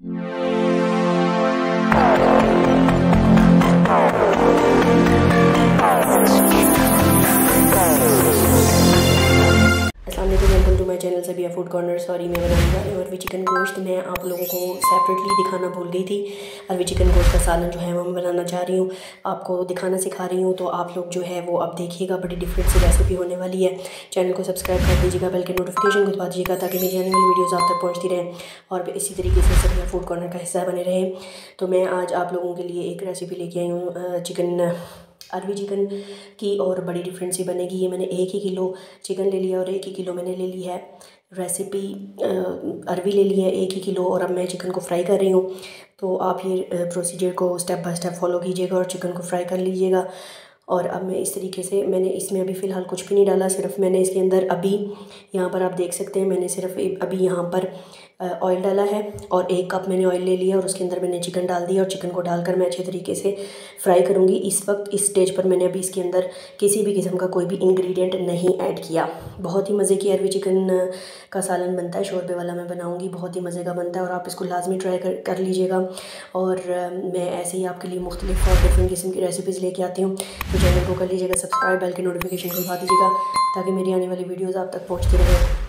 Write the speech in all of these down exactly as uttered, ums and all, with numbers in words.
Welcome to my channel Sabiya food corner. Sorry मैं बनाने जा रही हूँ अरवी चिकन गोश्त। मैं आप लोगों को सेपरेटली दिखाना भूल गई थी। अरवी चिकन गोश्त का सालन जो है वो मैं बनाना चाह रही हूँ, आपको दिखाना सिखा रही हूँ। तो आप लोग जो है वो अब देखिएगा, बड़ी डिफरेंट सी रेसिपी होने वाली है। चैनल को सब्सक्राइब कर दीजिएगा, बेल के नोटिफिकेशन को दबा दीजिएगा ताकि मेरी आने वाली वीडियोज़ आप तक पहुँचती रहें और इसी तरीके से सबिया फूड कॉर्नर का हिस्सा बने रहें। तो मैं आज आप लोगों के लिए एक रेसिपी लेके आई हूँ चिकन अरवी चिकन की, और बड़ी डिफरेंट सी बनेगी। ये मैंने एक ही किलो चिकन ले लिया और एक ही किलो मैंने ले ली है रेसिपी अरवी ले ली है एक ही किलो, और अब मैं चिकन को फ्राई कर रही हूँ। तो आप ये प्रोसीजर को स्टेप बाय स्टेप फॉलो कीजिएगा और चिकन को फ्राई कर लीजिएगा। और अब मैं इस तरीके से, मैंने इसमें अभी फ़िलहाल कुछ भी नहीं डाला, सिर्फ मैंने इसके अंदर अभी यहाँ पर आप देख सकते हैं मैंने सिर्फ अभी यहाँ पर ऑयल डाला है और एक कप मैंने ऑयल ले लिया और उसके अंदर मैंने चिकन डाल दिया और चिकन को डालकर मैं अच्छे तरीके से फ्राई करूँगी। इस वक्त इस स्टेज पर मैंने अभी इसके अंदर किसी भी किस्म का कोई भी इंग्रेडिएंट नहीं ऐड किया। बहुत ही मज़े की अरवी चिकन का सालन बनता है, शोरबे वाला मैं बनाऊँगी, बहुत ही मज़े का बनता है और आप इसको लाजमी ट्राई कर, कर लीजिएगा। और मैं ऐसे ही आपके लिए मुख्तलिफ और डिफरेंट किस्म की रेसिपीज़ लेके आती हूँ। तो चैनल को कर लीजिएगा सब्सक्राइब, बेल के नोटिफिकेशन को दबा दीजिएगा ताकि मेरी आने वाली वीडियोज़ आप तक पहुँचती रहे।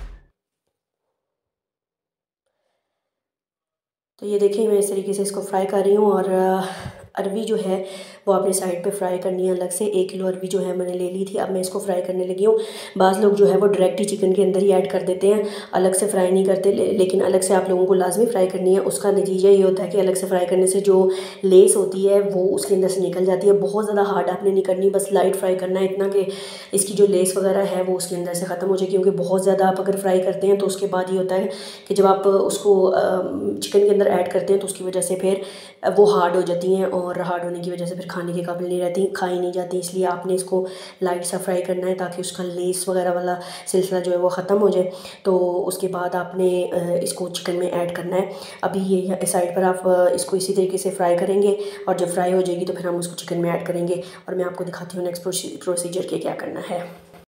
तो ये देखिए मैं इस तरीके से इसको फ्राई कर रही हूँ। और अरवी जो है वो अपने साइड पे फ्राई करनी है अलग से। एक किलो अरवी जो है मैंने ले ली थी, अब मैं इसको फ्राई करने लगी हूँ। बाज़ लोग जो है वो डायरेक्ट ही चिकन के अंदर ही ऐड कर देते हैं, अलग से फ्राई नहीं करते, ले, लेकिन अलग से आप लोगों को लाजमी फ्राई करनी है। उसका नतीजा ये होता है कि अलग से फ्राई करने से जो लेस होती है वो उसके अंदर से निकल जाती है। बहुत ज़्यादा हार्ड आपने नहीं करनी, बस लाइट फ्राई करना है, इतना कि इसकी जो लेस वगैरह है वो उसके अंदर से ख़त्म हो जाए। क्योंकि बहुत ज़्यादा आप अगर फ्राई करते हैं तो उसके बाद ये होता है कि जब आप उसको चिकन के अंदर ऐड करते हैं तो उसकी वजह से फिर वो हार्ड हो जाती हैं और हार्ड होने की वजह से फिर खाने के काबिल नहीं रहती, खाई नहीं जाती। इसलिए आपने इसको लाइट सा फ्राई करना है ताकि उसका लेस वगैरह वाला सिलसिला जो है वो ख़त्म हो जाए। तो उसके बाद आपने इसको चिकन में ऐड करना है। अभी ये साइड पर आप इसको इसी तरीके से फ्राई करेंगे और जब फ्राई हो जाएगी तो फिर हम उसको चिकन में ऐड करेंगे और मैं आपको दिखाती हूँ नेक्स्ट प्रोसीजर के क्या करना है।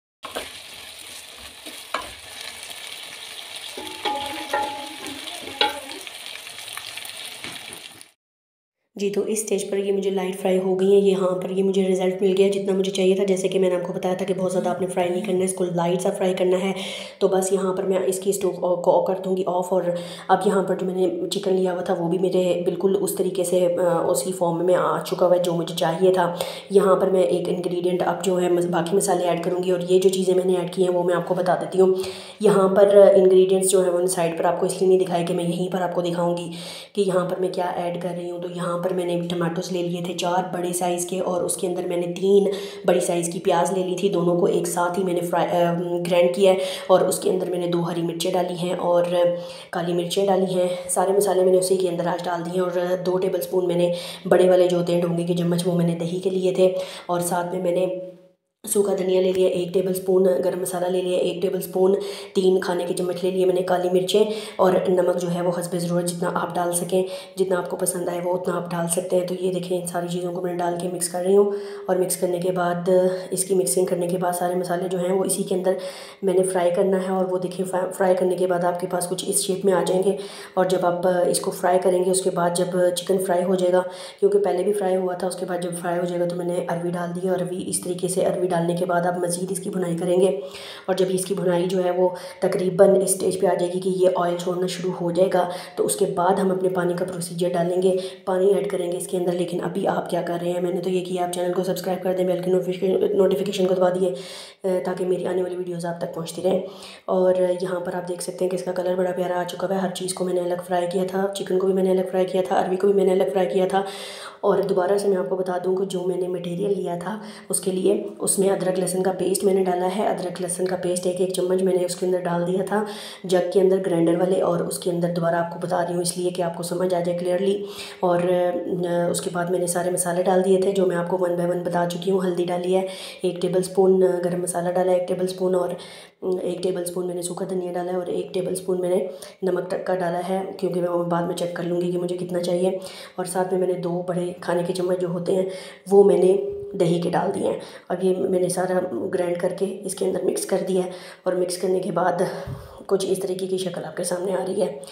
जी, तो इस स्टेज पर ये मुझे लाइट फ्राई हो गई है। यहाँ पर ये मुझे रिज़ल्ट मिल गया जितना मुझे चाहिए था। जैसे कि मैंने आपको बताया था कि बहुत ज़्यादा आपने फ्राई नहीं करना है, इसको लाइट सा फ्राई करना है। तो बस यहाँ पर मैं इसकी स्टोव को कर दूँगी ऑफ़। और अब यहाँ पर जो मैंने चिकन लिया हुआ था वो भी मेरे बिल्कुल उस तरीके से उसी फॉर्म में आ चुका हुआ है जो मुझे चाहिए था। यहाँ पर मैं एक इंग्रेडिएंट अब जो है बाकी मसाले ऐड करूँगी और ये जो चीज़ें मैंने ऐड की हैं वो मैं आपको बता देती हूँ। यहाँ पर इंग्रेडिएंट्स जो है वो साइड पर आपको इसलिए नहीं दिखाए कि मैं यहीं पर आपको दिखाऊँगी कि यहाँ पर मैं क्या ऐड कर रही हूँ। तो यहाँ पर मैंने टमाटोस ले लिए थे चार बड़े साइज़ के और उसके अंदर मैंने तीन बड़ी साइज़ की प्याज ले ली थी, दोनों को एक साथ ही मैंने फ्राई ग्राइंड किया है। और उसके अंदर मैंने दो हरी मिर्चें डाली हैं और काली मिर्चें डाली हैं। सारे मसाले मैंने उसी के अंदर आज डाल दिए हैं। और दो टेबल स्पून मैंने बड़े वाले जो होते हैं ढोंगे के चम्मच वो मैंने दही के लिए थे। और साथ में मैंने सूखा धनिया ले लिया एक टेबल स्पून, गरम मसाला ले लिया एक टेबल स्पून, तीन खाने के चम्मच ले लिए मैंने काली मिर्चें और नमक जो है वो हस्बे ज़रूरत जितना आप डाल सकें, जितना आपको पसंद आए वो उतना आप डाल सकते हैं। तो ये देखें इन सारी चीज़ों को मैंने डाल के मिक्स कर रही हूँ। और मिक्स करने के बाद इसकी मिक्सिंग करने के बाद सारे मसाले जो हैं वो इसी के अंदर मैंने फ्राई करना है। और वो देखिए फ्राई करने के बाद आपके पास कुछ इस शेप में आ जाएंगे। और जब आप इसको फ्राई करेंगे उसके बाद जब चिकन फ्राई हो जाएगा, क्योंकि पहले भी फ्राई हुआ था, उसके बाद जब फ्राई हो जाएगा तो मैंने अरवी डाल दी। और अरवी इस तरीके से अरवी डालने के बाद आप मज़ीद इसकी भुनाई करेंगे। और जब इसकी भुनाई जो है वो तकरीबन इस स्टेज पे आ जाएगी कि ये ऑयल छोड़ना शुरू हो जाएगा तो उसके बाद हम अपने पानी का प्रोसीजर डालेंगे, पानी ऐड करेंगे इसके अंदर। लेकिन अभी आप क्या कर रहे हैं, मैंने तो ये किया, आप चैनल को सब्सक्राइब कर दें, बेल के नोटिफिकेशन को दबा दिए ताकि मेरी आने वाली वीडियोज़ आप तक पहुँचती रहें। और यहाँ पर आप देख सकते हैं कि इसका कलर बड़ा प्यारा आ चुका है। हर चीज़ को मैंने अलग फ्राई किया था, चिकन को भी मैंने अलग फ्राई किया था, अरवी को भी मैंने अलग फ्राई किया था। और दोबारा से मैं आपको बता दूं कि जो मैंने मटेरियल लिया था उसके लिए, उसमें अदरक लहसुन का पेस्ट मैंने डाला है। अदरक लहसुन का पेस्ट एक एक चम्मच मैंने उसके अंदर डाल दिया था जग के अंदर ग्राइंडर वाले। और उसके अंदर दोबारा आपको बता रही हूँ इसलिए कि आपको समझ आ जाए क्लियरली। और उसके बाद मैंने सारे मसाले डाल दिए थे जो मैं आपको वन बाय वन बता चुकी हूँ। हल्दी डाली है एक टेबल स्पून, गर्म मसाला डाला है एक टेबल स्पून, और एक टेबल स्पून मैंने सूखा धनिया डाला है और एक टेबल स्पून मैंने नमक का डाला है, क्योंकि मैं बाद में चेक कर लूँगी कि मुझे कितना चाहिए। और साथ में मैंने दो बड़े खाने के चम्मच जो होते हैं वो मैंने दही के डाल दिए हैं। अब ये मैंने सारा ग्राइंड करके इसके अंदर मिक्स कर दिया है। और मिक्स करने के बाद कुछ इस तरीके की शक्ल आपके सामने आ रही है।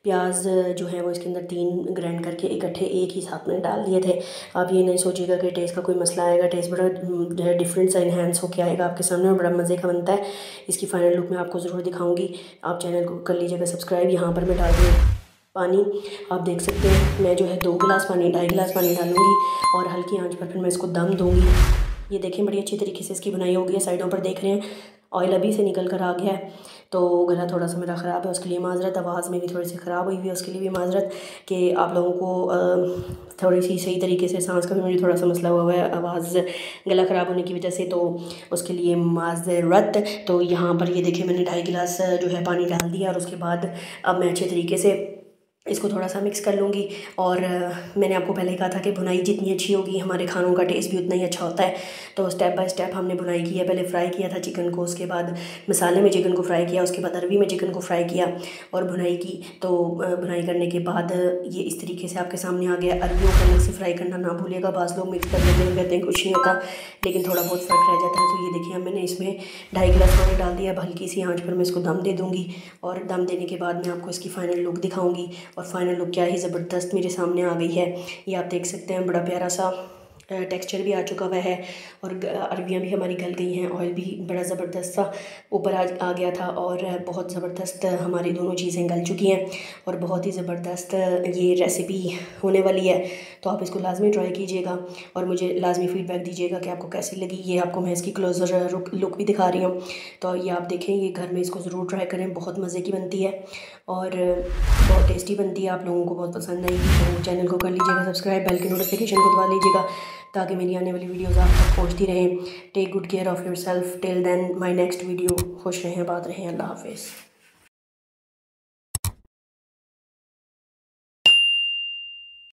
प्याज जो है वो इसके अंदर तीन ग्राइंड करके इकट्ठे एक ही साथ में डाल दिए थे। आप ये नहीं सोचिएगा कि टेस्ट का कोई मसला आएगा, टेस्ट बड़ा जो है डिफरेंट सा इन्हेंस होकर आएगा आपके सामने और बड़ा मज़े का बनता है। इसकी फाइनल लुक मैं आपको ज़रूर दिखाऊंगी। आप चैनल को कर लीजिएगा सब्सक्राइब। यहाँ पर मैं डाल दूँ पानी, आप देख सकते हैं मैं जो है दो गिलास पानी ढाई गिलास पानी डालूंगी और हल्की आंच पर फिर मैं इसको दम दूंगी। ये देखें बड़ी अच्छी तरीके से इसकी बुनाई हो गई है। साइडों पर देख रहे हैं ऑयल अभी से निकल कर आ गया है। तो गला थोड़ा सा मेरा ख़राब है, उसके लिए माजरत। आवाज़ मेरी थोड़ी सी ख़राब हुई हुई है, उसके लिए भी माजरत कि आप लोगों को थोड़ी सी सही तरीके से सांस का भी मुझे थोड़ा सा मसला हुआ है आवाज़ गला ख़राब होने की वजह से, तो उसके लिए माजरत। तो यहाँ पर ये देखिए मैंने ढाई गिलास जो है पानी डाल दिया और उसके बाद अब मैं अच्छे तरीके से इसको थोड़ा सा मिक्स कर लूँगी। और मैंने आपको पहले कहा था कि भुनाई जितनी अच्छी होगी हमारे खानों का टेस्ट भी उतना ही अच्छा होता है। तो स्टेप बाय स्टेप हमने भुनाई की है। पहले फ्राई किया था चिकन को, उसके बाद मसाले में चिकन को फ्राई किया, उसके बाद अरवी में चिकन को फ्राई किया और भुनाई की। तो भुनाई करने के बाद ये इस तरीके से आपके सामने आ गया। अरवियों को अलग से फ्राई करना ना भूलिएगा, बाज़ लोग मिक्स कर लेते हैं, कहते हैं कुछ नहीं होता, लेकिन थोड़ा बहुत फ़र्क रह जाता है। तो ये देखिए मैंने इसमें ढाई गिलास पानी डाल दिया। अब हल्की सी आँच पर मैं इसको दम दे दूँगी और दम देने के बाद मैं आपको इसकी फ़ाइनल लुक दिखाऊँगी। और फाइनल लुक क्या ही ज़बरदस्त मेरे सामने आ गई है। ये आप देख सकते हैं बड़ा प्यारा सा टेक्सचर भी आ चुका हुआ है और अरबियाँ भी हमारी गल गई हैं। ऑयल भी बड़ा ज़बरदस्त सा ऊपर आ, आ गया था और बहुत ज़बरदस्त हमारी दोनों चीज़ें गल चुकी हैं और बहुत ही ज़बरदस्त ये रेसिपी होने वाली है। तो आप इसको लाजमी ट्राई कीजिएगा और मुझे लाजमी फ़ीडबैक दीजिएगा कि आपको कैसी लगी। ये आपको मैं इसकी क्लोज़र लुक भी दिखा रही हूँ। तो ये आप देखें, ये घर में इसको ज़रूर ट्राई करें, बहुत मज़े की बनती है और बहुत टेस्टी बनती है। आप लोगों को बहुत पसंद आएगी। तो चैनल को कर लीजिएगा सब्सक्राइब, बेल की नोटिफिकेशन को दबा लीजिएगा ताकि मेरी आने वाली वीडियोज़ आप तक पहुँचती रहें। Take good care of yourself till then my next video. खुश रहें, बात रहें। अल्लाह हाफिज़।